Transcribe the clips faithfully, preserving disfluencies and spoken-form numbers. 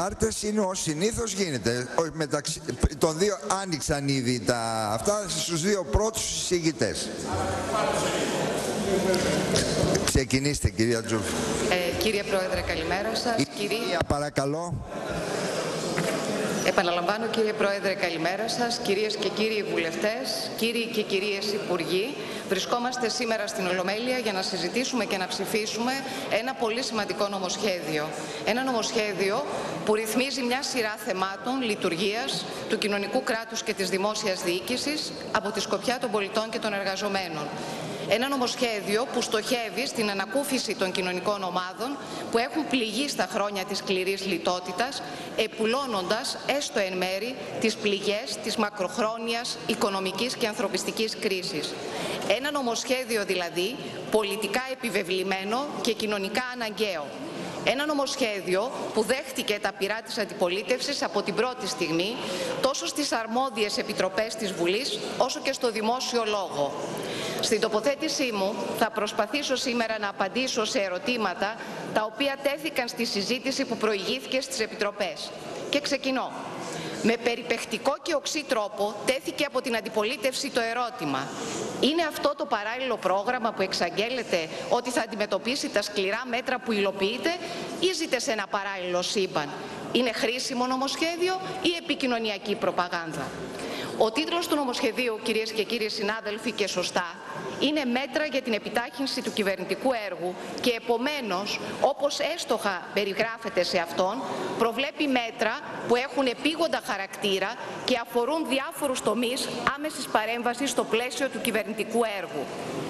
κάρτες είναι ως συνήθως γίνεται. Μεταξύ των δύο άνοιξαν ήδη τα αυτά στους δύο πρώτους συζητητές. Ξεκινήστε, κυρία Τζούφ. Ε, κύριε Πρόεδρε, καλημέρα σας. Η Κυρία, κυρία, παρακαλώ. Επαναλαμβάνω, κύριε Πρόεδρε, καλημέρα σας. Κυρίες και κύριοι βουλευτές, κύριοι και κυρίες υπουργοί, βρισκόμαστε σήμερα στην Ολομέλεια για να συζητήσουμε και να ψηφίσουμε ένα πολύ σημαντικό νομοσχέδιο. Ένα νομοσχέδιο που ρυθμίζει μια σειρά θεμάτων λειτουργίας του κοινωνικού κράτους και της δημόσιας διοίκησης από τη σκοπιά των πολιτών και των εργαζομένων. Ένα νομοσχέδιο που στοχεύει στην ανακούφιση των κοινωνικών ομάδων που έχουν πληγεί στα χρόνια της σκληρής λιτότητας, επουλώνοντας έστω εν μέρη τις πληγές της μακροχρόνιας οικονομικής και ανθρωπιστικής κρίσης. Ένα νομοσχέδιο δηλαδή πολιτικά επιβεβλημένο και κοινωνικά αναγκαίο. Ένα νομοσχέδιο που δέχτηκε τα πειρά της αντιπολίτευσης από την πρώτη στιγμή, τόσο στις αρμόδιες επιτροπές της Βουλής, όσο και στο δημόσιο λόγο. Στην τοποθέτησή μου θα προσπαθήσω σήμερα να απαντήσω σε ερωτήματα τα οποία τέθηκαν στη συζήτηση που προηγήθηκε στις επιτροπές. Και ξεκινώ. Με περιπαικτικό και οξύ τρόπο τέθηκε από την αντιπολίτευση το ερώτημα: είναι αυτό το παράλληλο πρόγραμμα που εξαγγέλλεται ότι θα αντιμετωπίσει τα σκληρά μέτρα που υλοποιείται, ή ζείτε σε ένα παράλληλο σύμπαν? Είναι χρήσιμο νομοσχέδιο ή επικοινωνιακή προπαγάνδα? Ο τίτλος του νομοσχεδίου, κυρίες και κύριοι συνάδελφοι, και σωστά, είναι μέτρα για την επιτάχυνση του κυβερνητικού έργου και επομένως, όπως εύστοχα περιγράφεται σε αυτόν, προβλέπει μέτρα που έχουν επίγοντα χαρακτήρα και αφορούν διάφορους τομείς άμεσης παρέμβασης στο πλαίσιο του κυβερνητικού έργου.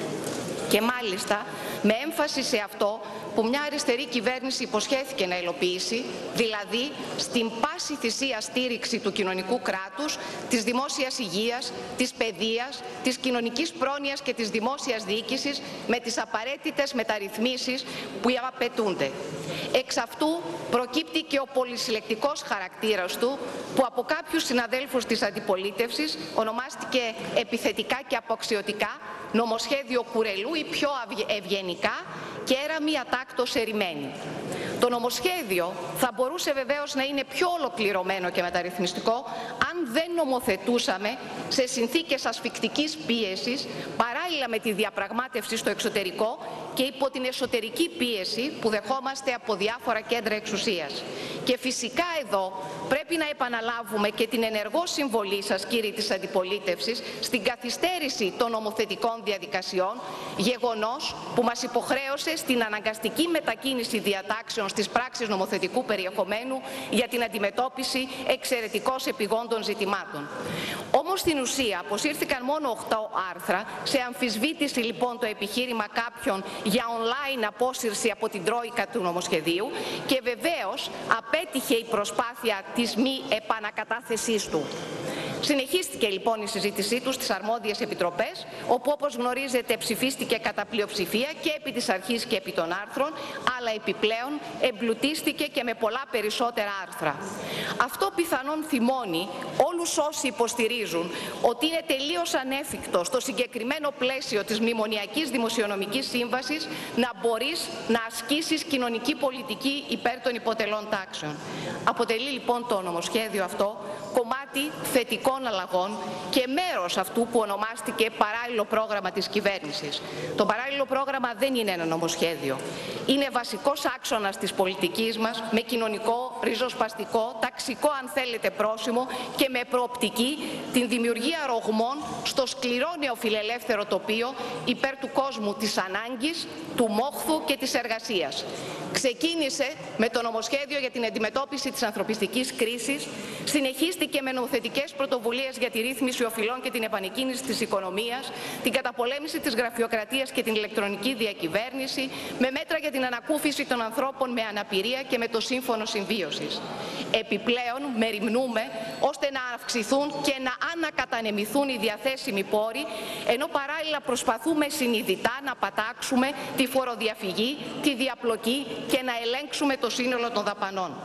Και μάλιστα με έμφαση σε αυτό που μια αριστερή κυβέρνηση υποσχέθηκε να υλοποιήσει, δηλαδή στην πάση θυσία στήριξη του κοινωνικού κράτους, της δημόσιας υγείας, της παιδείας, της κοινωνικής πρόνοιας και της δημόσιας διοίκησης με τις απαραίτητες μεταρρυθμίσεις που απαιτούνται. Εξ αυτού προκύπτει και ο πολυσυλλεκτικός χαρακτήρας του, που από κάποιους συναδέλφους της αντιπολίτευσης ονομάστηκε επιθετικά και αποξιωτικά νομοσχέδιο κουρελού ή πιο ευγενικά και έρα μία τάκτος ερημένη. Το νομοσχέδιο θα μπορούσε βεβαίως να είναι πιο ολοκληρωμένο και μεταρρυθμιστικό αν δεν νομοθετούσαμε σε συνθήκες ασφικτικής πίεσης, παράλληλα με τη διαπραγμάτευση στο εξωτερικό και υπό την εσωτερική πίεση που δεχόμαστε από διάφορα κέντρα εξουσίας. Και φυσικά εδώ πρέπει να επαναλάβουμε και την ενεργό συμβολή σας, κύριοι της αντιπολίτευσης, στην καθυστέρηση των νομοθετικών διαδικασιών, γεγονός που μας υποχρέωσε στην αναγκαστική μετακίνηση διατάξεων στις πράξεις νομοθετικού περιεχομένου για την αντιμετώπιση εξαιρετικώς επιγόντων ζητημάτων. Όμως στην ουσία αποσύρθηκαν μόνο οκτώ άρθρα, σε αμφισβήτηση λοιπόν το επιχείρημα κάποιων για online απόσυρση από την τρόικα του νομοσχεδίου, και βεβαίως απέτυχε η προσπάθεια της μη επανακατάθεσής του. Συνεχίστηκε λοιπόν η συζήτησή του στις αρμόδιες επιτροπές, όπου όπως γνωρίζετε ψηφίστηκε κατά πλειοψηφία και επί της αρχής και επί των άρθρων, αλλά επιπλέον εμπλουτίστηκε και με πολλά περισσότερα άρθρα. Αυτό πιθανόν θυμώνει όλους όσοι υποστηρίζουν ότι είναι τελείως ανέφικτο στο συγκεκριμένο πλαίσιο της Μνημονιακής Δημοσιονομικής Σύμβασης να μπορείς να ασκήσεις κοινωνική πολιτική υπέρ των υποτελών τάξεων. Αποτελεί λοιπόν το νομοσχέδιο αυτό κομμάτι θετικών αλλαγών και μέρος αυτού που ονομάστηκε παράλληλο πρόγραμμα της κυβέρνησης. Το παράλληλο πρόγραμμα δεν είναι ένα νομοσχέδιο. Είναι βασικός άξονας της πολιτικής μας, με κοινωνικό, ριζοσπαστικό, ταξικό αν θέλετε πρόσημο και με προοπτική την δημιουργία ρογμών στο σκληρό νεοφιλελεύθερο τοπίο υπέρ του κόσμου της ανάγκης, του μόχθου και της εργασίας. Ξεκίνησε με το νομοσχέδιο για την αντιμετώπιση της ανθρωπιστικής κρίσης, συνεχίστηκε με νομοθετικές πρωτοβουλίες για τη ρύθμιση οφειλών και την επανεκκίνηση της οικονομίας, την καταπολέμηση της γραφειοκρατίας και την ηλεκτρονική διακυβέρνηση, με μέτρα για την ανακούφιση των ανθρώπων με αναπηρία και με το σύμφωνο συμβίωσης. Επιπλέον μεριμνούμε ώστε να αυξηθούν και να ανακατανεμηθούν οι διαθέσιμοι πόροι, ενώ παράλληλα προσπαθούμε συνειδητά να πατάξουμε τη φοροδιαφυγή, τη διαπλοκή και να ελέγξουμε το σύνολο των δαπανών.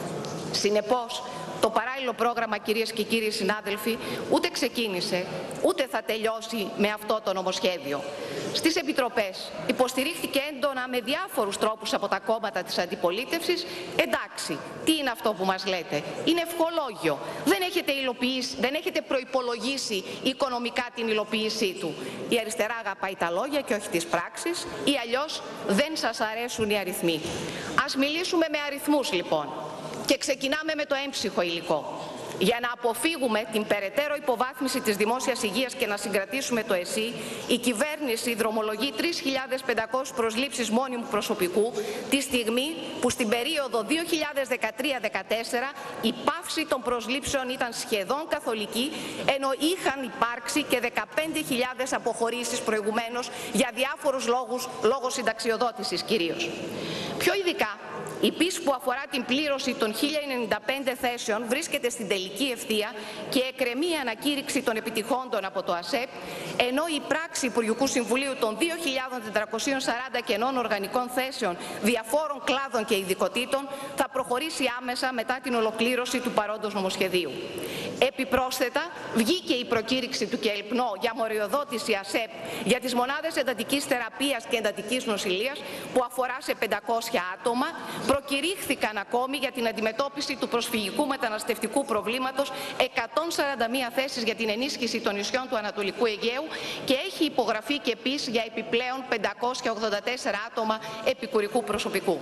Συνεπώς, το παράλληλο πρόγραμμα, κυρίες και κύριοι συνάδελφοι, ούτε ξεκίνησε, ούτε θα τελειώσει με αυτό το νομοσχέδιο. στις επιτροπές υποστηρίχθηκε έντονα με διάφορους τρόπους από τα κόμματα της αντιπολίτευσης. Εντάξει, τι είναι αυτό που μας λέτε? Είναι ευχολόγιο. Δεν έχετε, υλοποιήσει, δεν έχετε προϋπολογίσει οικονομικά την υλοποίησή του. Η αριστερά αγαπάει τα λόγια και όχι τις πράξεις, ή αλλιώς δεν σας αρέσουν οι αριθμοί. Ας μιλήσουμε με αριθμούς λοιπόν. Και ξεκινάμε με το έμψυχο υλικό. Για να αποφύγουμε την περαιτέρω υποβάθμιση της δημόσιας υγείας και να συγκρατήσουμε το ΕΣΥ, η κυβέρνηση δρομολογεί τρεις χιλιάδες πεντακόσιες προσλήψεις μόνιμου προσωπικού, τη στιγμή που στην περίοδο δύο χιλιάδες δεκατρία δεκατέσσερα η πάυση των προσλήψεων ήταν σχεδόν καθολική, ενώ είχαν υπάρξει και δεκαπέντε χιλιάδες αποχωρήσεις προηγουμένως για διάφορους λόγους, λόγω συνταξιοδότησης κυρίως. Πιο ειδικά, η πίς που αφορά την πλήρωση των χίλια ενενήντα πέντε θέσεων βρίσκεται στην τελική ευθεία και εκκρεμεί η ανακήρυξη των επιτυχόντων από το ΑΣΕΠ, ενώ η πράξη Υπουργικού Συμβουλίου των δύο χιλιάδες τετρακοσίων σαράντα κενών οργανικών θέσεων διαφόρων κλάδων και ειδικοτήτων θα προχωρήσει άμεσα μετά την ολοκλήρωση του παρόντος νομοσχεδίου. Επιπρόσθετα, βγήκε η προκήρυξη του ΚΕΛΠΝΟ για μοριοδότηση ΑΣΕΠ για τις μονάδες εντατικής θεραπείας και εντατικής νοσηλείας που αφορά σε πεντακόσια άτομα. Προκηρύχθηκαν ακόμη για την αντιμετώπιση του προσφυγικού μεταναστευτικού προβλήματος εκατόν σαράντα μία θέσεις για την ενίσχυση των νησιών του Ανατολικού Αιγαίου και έχει υπογραφεί και πις για επιπλέον πεντακόσια ογδόντα τέσσερα άτομα επικουρικού προσωπικού.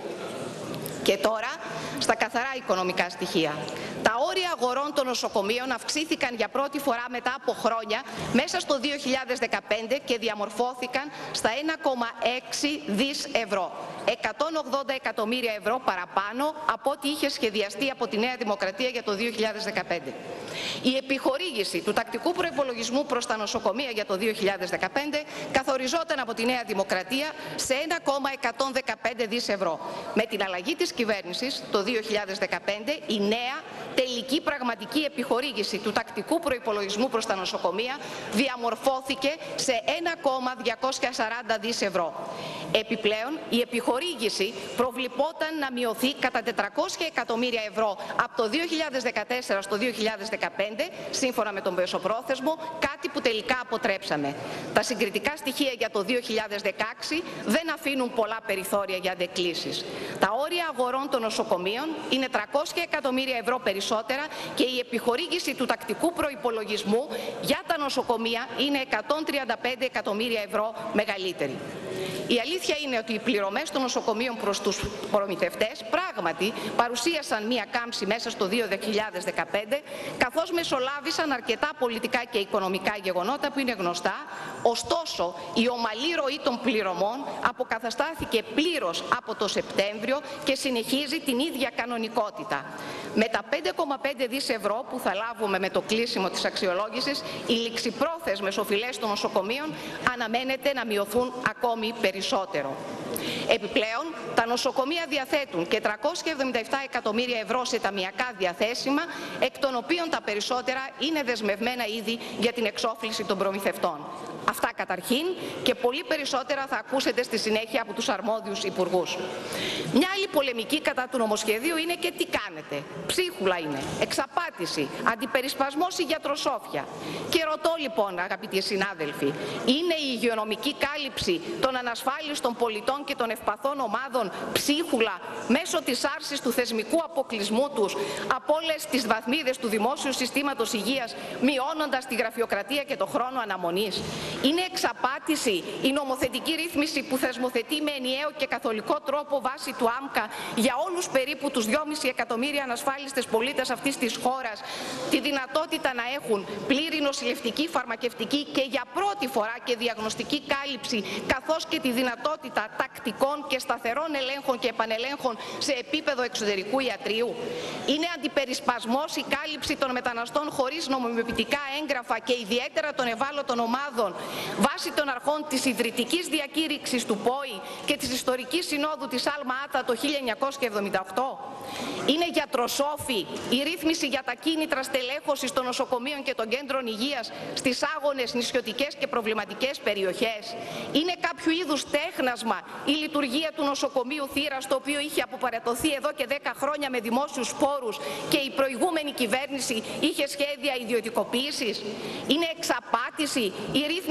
Και τώρα, στα καθαρά οικονομικά στοιχεία. Τα όρια αγορών των νοσοκομείων αυξήθηκαν για πρώτη φορά μετά από χρόνια μέσα στο δύο χιλιάδες δεκαπέντε και διαμορφώθηκαν στα ένα κόμμα έξι δις ευρώ. εκατόν ογδόντα εκατομμύρια ευρώ παραπάνω από ό,τι είχε σχεδιαστεί από τη Νέα Δημοκρατία για το δύο χιλιάδες δεκαπέντε. Η επιχορήγηση του τακτικού προϋπολογισμού προς τα νοσοκομεία για το δύο χιλιάδες δεκαπέντε καθοριζόταν από τη Νέα Δημοκρατία σε ένα κόμμα εκατόν δεκαπέντε δις ευρώ. Με την αλλαγή της κυβέρνησης το δύο χιλιάδες δεκαπέντε, η νέα τελική πραγματική επιχορήγηση του τακτικού προϋπολογισμού προς τα νοσοκομεία διαμορφώθηκε σε ένα κόμμα διακόσια σαράντα δις ευρώ. Επιπλέον, η επιχορήγηση προβλεπόταν να μειωθεί κατά τετρακόσια εκατομμύρια ευρώ από το δύο χιλιάδες δεκατέσσερα στο δύο χιλιάδες δεκαπέντε, σύμφωνα με τον μεσοπρόθεσμο, κάτι που τελικά αποτρέψαμε. Τα συγκριτικά στοιχεία για το δύο χιλιάδες δεκαέξι δεν αφήνουν πολλά περιθώρια για αντεκκλήσεις. Τα όρια αγορών των νοσοκομείων είναι τριακόσια εκατομμύρια ευρώ περισσότερα και η επιχορήγηση του τακτικού προϋπολογισμού για τα νοσοκομεία είναι εκατόν τριάντα πέντε εκατομμύρια ευρώ μεγαλύτερη. Η αλήθεια είναι ότι οι πληρωμές των νοσοκομείων προς τους προμηθευτές πράγματι παρουσίασαν μία κάμψη μέσα στο δύο χιλιάδες δεκαπέντε, καθώς μεσολάβησαν αρκετά πολιτικά και οικονομικά γεγονότα που είναι γνωστά. Ωστόσο, η ομαλή ροή των πληρωμών αποκαταστάθηκε πλήρως από το Σεπτέμβριο και συνεχίζει την ίδια κανονικότητα. Με τα πέντε κόμμα πέντε δις ευρώ που θα λάβουμε με το κλείσιμο της αξιολόγησης, οι ληξιπρόθεσμες οφειλές των νοσοκομείων αναμένεται να μειωθούν ακόμη περισσότερο. Επιπλέον, τα νοσοκομεία διαθέτουν και τριακόσια εβδομήντα επτά εκατομμύρια ευρώ σε ταμιακά διαθέσιμα, εκ των οποίων τα περισσότερα είναι δεσμευμένα ήδη για την εξόφληση των προμηθευτών. Αυτά καταρχήν, και πολύ περισσότερα θα ακούσετε στη συνέχεια από τους αρμόδιους υπουργούς. Μια άλλη πολεμική κατά του νομοσχεδίου είναι και τι κάνετε. Ψίχουλα είναι, εξαπάτηση, αντιπερισπασμός ή γιατροσόφια. Και ρωτώ λοιπόν, αγαπητοί συνάδελφοι, είναι η υγειονομική κάλυψη των ανασφάλιστων πολιτών και των ευπαθών ομάδων ψίχουλα μέσω της άρσης του θεσμικού αποκλεισμού τους από όλες τις βαθμίδες του δημόσιου συστήματος υγείας, μειώνοντας τη γραφειοκρατία και το χρόνο αναμονής? Είναι εξαπάτηση η νομοθετική ρύθμιση που θεσμοθετεί με ενιαίο και καθολικό τρόπο βάσει του ΆΜΚΑ για όλους περίπου τους δυόμισι εκατομμύρια ανασφάλιστες πολίτες αυτής της χώρας τη δυνατότητα να έχουν πλήρη νοσηλευτική, φαρμακευτική και για πρώτη φορά και διαγνωστική κάλυψη, καθώς και τη δυνατότητα τακτικών και σταθερών ελέγχων και επανελέγχων σε επίπεδο εξωτερικού ιατρίου? Είναι αντιπερισπασμός η κάλυψη των μεταναστών χωρίς νομιμοποιητικά έγγραφα και ιδιαίτερα των ευάλωτων ομάδων βάσει των αρχών της ιδρυτικής διακήρυξης του ΠΟΗ και της ιστορικής συνόδου της Άλμα Άτα το χίλια εννιακόσια εβδομήντα οκτώ? Είναι γιατροσόφοι η ρύθμιση για τα κίνητρα στελέχωσης των νοσοκομείων και των κέντρων υγείας στις άγονες, νησιωτικές και προβληματικές περιοχές? Είναι κάποιο είδους τέχνασμα η λειτουργία του νοσοκομείου Θήρας, το οποίο είχε αποπαρατωθεί εδώ και δέκα χρόνια με δημόσιους πόρους και η προηγούμενη κυβέρνηση είχε σχέδια ιδιωτικοποίησης? Είναι εξαπάτηση η ρύθμιση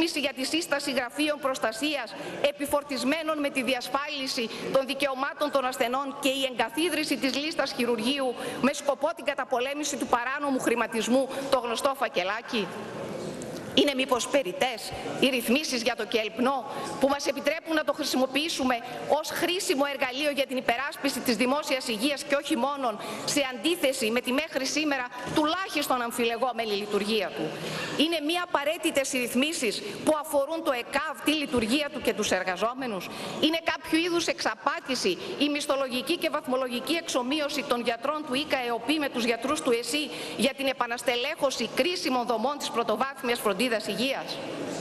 ψηφίσει για τη σύσταση γραφείων προστασίας επιφορτισμένων με τη διασφάλιση των δικαιωμάτων των ασθενών και η εγκαθίδρυση της λίστας χειρουργείου με σκοπό την καταπολέμηση του παράνομου χρηματισμού, το γνωστό φακελάκι? Είναι μήπως περιττές οι ρυθμίσεις για το κελπνό που μας επιτρέπουν να το χρησιμοποιήσουμε ως χρήσιμο εργαλείο για την υπεράσπιση της δημόσιας υγείας και όχι μόνον, σε αντίθεση με τη μέχρι σήμερα τουλάχιστον αμφιλεγόμενη λειτουργία του? Είναι μία απαραίτητες οι ρυθμίσεις που αφορούν το ΕΚΑΒ, τη λειτουργία του και τους εργαζόμενους? Είναι κάποιο είδους εξαπάτηση η μισθολογική και βαθμολογική εξομοίωση των γιατρών του ΙΚΑ-ΕΟΠΗ με τους γιατρούς του ΕΣΥ για την επαναστελέχωση κρίσιμων δομών της πρωτοβάθμιας φροντίδας υγείας?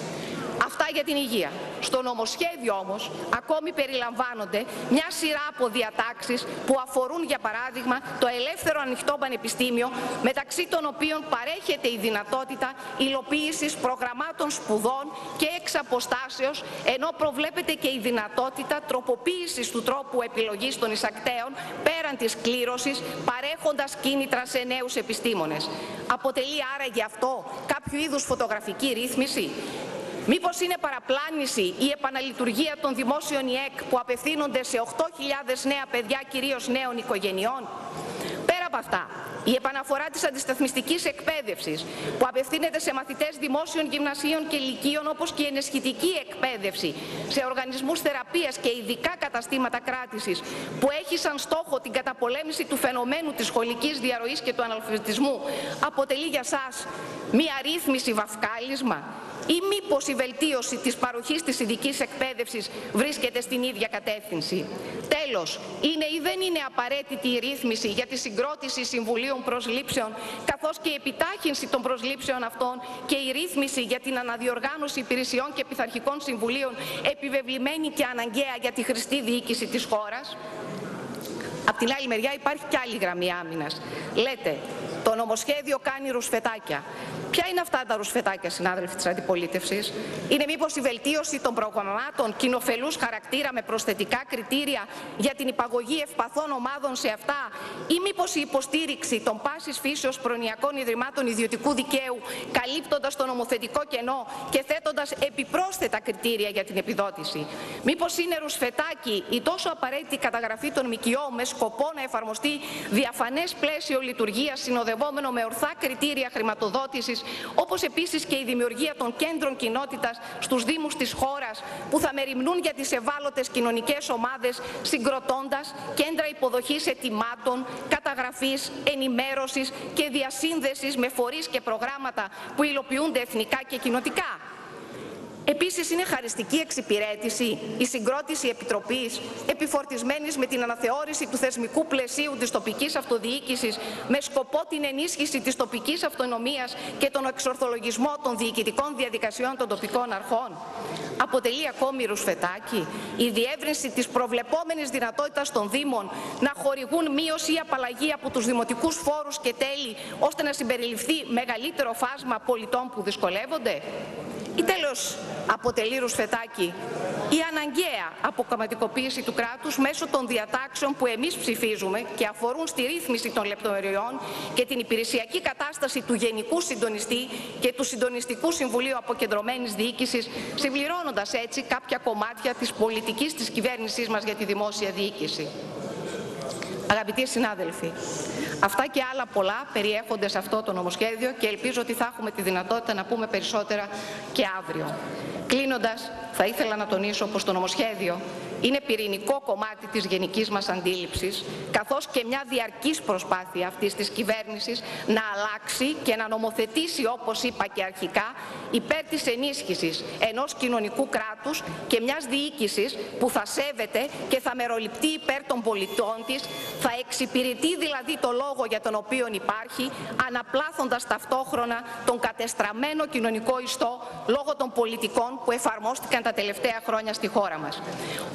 Αυτά για την υγεία. Στο νομοσχέδιο όμως ακόμη περιλαμβάνονται μια σειρά από διατάξεις που αφορούν, για παράδειγμα, το ελεύθερο ανοιχτό πανεπιστήμιο, μεταξύ των οποίων παρέχεται η δυνατότητα υλοποίησης προγραμμάτων σπουδών και εξ αποστάσεως, ενώ προβλέπεται και η δυνατότητα τροποποίησης του τρόπου επιλογής των εισακτέων πέραν της κλήρωσης, παρέχοντας κίνητρα σε νέους επιστήμονες. Αποτελεί άραγε αυτό κάποιο είδους φωτογραφική ρύθμιση? Μήπως είναι παραπλάνηση η επαναλειτουργία των δημόσιων ΙΕΚ που απευθύνονται σε οκτώ χιλιάδες νέα παιδιά, κυρίως νέων οικογενειών? Πέρα από αυτά, η επαναφορά της αντισταθμιστικής εκπαίδευσης που απευθύνεται σε μαθητές δημόσιων γυμνασίων και λυκείων, όπως και η ενεσχυτική εκπαίδευση σε οργανισμούς θεραπείας και ειδικά καταστήματα κράτησης που έχει σαν στόχο την καταπολέμηση του φαινομένου της σχολικής διαρροής και του αναλφαβητισμού, αποτελεί για σας μία ρύθμιση βαφκάλισμα? Ή μήπως η βελτίωση της παροχής της ειδικής εκπαίδευσης βρίσκεται στην ίδια κατεύθυνση? Τέλος, είναι ή δεν είναι απαραίτητη η ρύθμιση για τη συγκρότηση συμβουλίων προσλήψεων, καθώς και η επιτάχυνση των προσλήψεων αυτών και η ρύθμιση για την αναδιοργάνωση υπηρεσιών και πειθαρχικών συμβουλίων, επιβεβλημένη και αναγκαία για τη χρηστή διοίκηση της χώρας? Απ' την άλλη μεριά υπάρχει κι άλλη γραμμή άμυνας. Λέτε, το νομοσχέδιο κάνει ρουσφετάκια. Ποια είναι αυτά τα ρουσφετάκια, συνάδελφοι της αντιπολίτευσης? Είναι μήπως η βελτίωση των προγραμμάτων κοινοφελούς χαρακτήρα με προσθετικά κριτήρια για την υπαγωγή ευπαθών ομάδων σε αυτά, ή μήπως η υποστήριξη των πάσης φύσεως προνοιακών ιδρυμάτων ιδιωτικού δικαίου, καλύπτοντας το νομοθετικό κενό και θέτοντας επιπρόσθετα κριτήρια για την επιδότηση? Μήπως είναι ρουσφετάκι η τόσο απαραίτητη καταγραφή των ΜΚΟ με σκοπό να εφαρμοστεί διαφανές πλαίσιο λειτουργίας συνοδευόμενο με ορθά κριτήρια χρηματοδότησης, όπως επίσης και η δημιουργία των κέντρων κοινότητας στους δήμους της χώρας που θα μεριμνούν για τις ευάλωτες κοινωνικές ομάδες, συγκροτώντας κέντρα υποδοχής αιτημάτων, καταγραφής, ενημέρωσης και διασύνδεσης με φορείς και προγράμματα που υλοποιούνται εθνικά και κοινοτικά? Επίσης, είναι χαριστική εξυπηρέτηση η συγκρότηση επιτροπής επιφορτισμένης με την αναθεώρηση του θεσμικού πλαισίου της τοπικής αυτοδιοίκησης με σκοπό την ενίσχυση της τοπικής αυτονομίας και τον εξορθολογισμό των διοικητικών διαδικασιών των τοπικών αρχών? Αποτελεί ακόμη ρουσφετάκι η διεύρυνση της προβλεπόμενης δυνατότητας των Δήμων να χορηγούν μείωση ή απαλλαγή από τους δημοτικούς φόρους και τέλη, ώστε να συμπεριληφθεί μεγαλύτερο φάσμα πολιτών που δυσκολεύονται? Ή τέλος, αποτελεί ρουσφετάκι η αναγκαία αποκομματικοποίηση του κράτους μέσω των διατάξεων που εμείς ψηφίζουμε και αφορούν στη ρύθμιση των λεπτομεριών και την υπηρεσιακή κατάσταση του Γενικού Συντονιστή και του Συντονιστικού Συμβουλίου Αποκεντρωμένης Διοίκησης, συμπληρώνοντας έτσι κάποια κομμάτια της πολιτικής της κυβέρνησής μας για τη δημόσια διοίκηση? Αγαπητοί συνάδελφοι, αυτά και άλλα πολλά περιέχονται σε αυτό το νομοσχέδιο και ελπίζω ότι θα έχουμε τη δυνατότητα να πούμε περισσότερα και αύριο. Κλείνοντας, θα ήθελα να τονίσω πως το νομοσχέδιο είναι πυρηνικό κομμάτι της γενικής μας αντίληψης, καθώς και μια διαρκής προσπάθεια αυτής της κυβέρνησης να αλλάξει και να νομοθετήσει, όπως είπα και αρχικά, υπέρ της ενίσχυσης ενός κοινωνικού κράτους και μιας διοίκησης που θα σέβεται και θα μεροληπτεί υπέρ των πολιτών της, θα εξυπηρετεί δηλαδή το λόγο για τον οποίο υπάρχει, αναπλάθοντας ταυτόχρονα τον κατεστραμμένο κοινωνικό ιστό λόγω των πολιτικών που εφαρμόστηκαν τα τελευταία χρόνια στη χώρα μας. Ο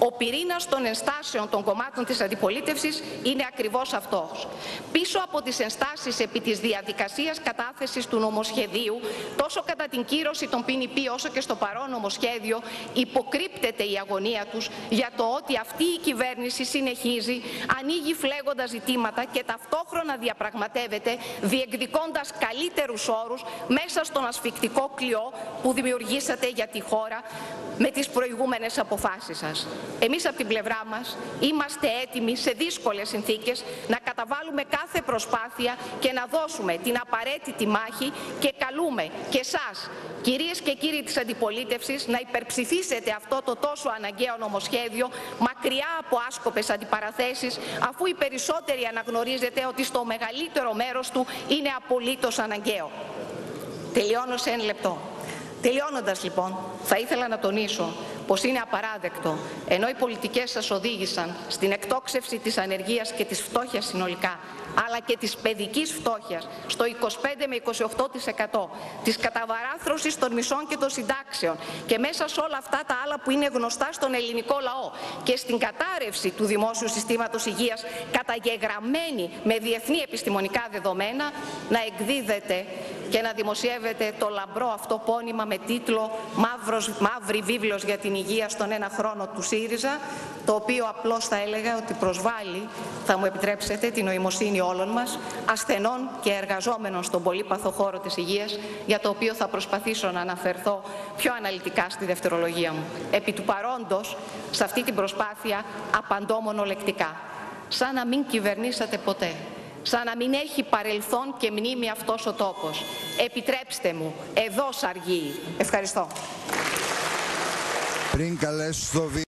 Ο πυρήνας των ενστάσεων των κομμάτων της αντιπολίτευσης είναι ακριβώς αυτός. Πίσω από τις ενστάσεις επί της διαδικασίας κατάθεσης του νομοσχεδίου, τόσο κατά την κύρωση των πι εν πι όσο και στο παρόν νομοσχέδιο, υποκρύπτεται η αγωνία τους για το ότι αυτή η κυβέρνηση συνεχίζει, ανοίγει φλέγοντα ζητήματα και ταυτόχρονα διαπραγματεύεται, διεκδικώντας καλύτερους όρους μέσα στον ασφικτικό κλειό που δημιουργήσατε για τη χώρα με τις προηγούμενες αποφάσεις σας. Εμείς από την πλευρά μας είμαστε έτοιμοι σε δύσκολες συνθήκες να καταβάλουμε κάθε προσπάθεια και να δώσουμε την απαραίτητη μάχη και καλούμε και εσάς, κυρίες και κύριοι της αντιπολίτευσης, να υπερψηφίσετε αυτό το τόσο αναγκαίο νομοσχέδιο μακριά από άσκοπες αντιπαραθέσεις, αφού οι περισσότεροι αναγνωρίζετε ότι στο μεγαλύτερο μέρος του είναι απολύτως αναγκαίο. Τελειώνω σε ένα λεπτό. Τελειώνοντας λοιπόν, θα ήθελα να τονίσω πως είναι απαράδεκτο, ενώ οι πολιτικές σας οδήγησαν στην εκτόξευση της ανεργίας και της φτώχειας συνολικά, αλλά και της παιδικής φτώχειας στο είκοσι πέντε με είκοσι οκτώ τοις εκατό, της καταβαράθρωσης των μισών και των συντάξεων και μέσα σε όλα αυτά τα άλλα που είναι γνωστά στον ελληνικό λαό και στην κατάρρευση του δημόσιου συστήματος υγείας καταγεγραμμένη με διεθνή επιστημονικά δεδομένα, να εκδίδεται και να δημοσιεύεται το λαμπρό αυτό πόνημα με τίτλο «Μαύρος, «Μαύρη βίβλος για την υγεία στον ένα χρόνο του ΣΥΡΙΖΑ», το οποίο απλώς θα έλεγα ότι προσβάλλει, θα μου επιτρέψετε, την νοημοσύνη όλων μας, ασθενών και εργαζόμενων στον πολύπαθο χώρο της υγείας, για το οποίο θα προσπαθήσω να αναφερθώ πιο αναλυτικά στη δευτερολογία μου. Επί του παρόντος, σε αυτή την προσπάθεια απαντώ μονολεκτικά. Σαν να μην κυβερνήσατε ποτέ. Σαν να μην έχει παρελθόν και μνήμη αυτός ο τόπος. Επιτρέψτε μου, εδώ σαργεί. Ευχαριστώ. Πριν καλέσω στο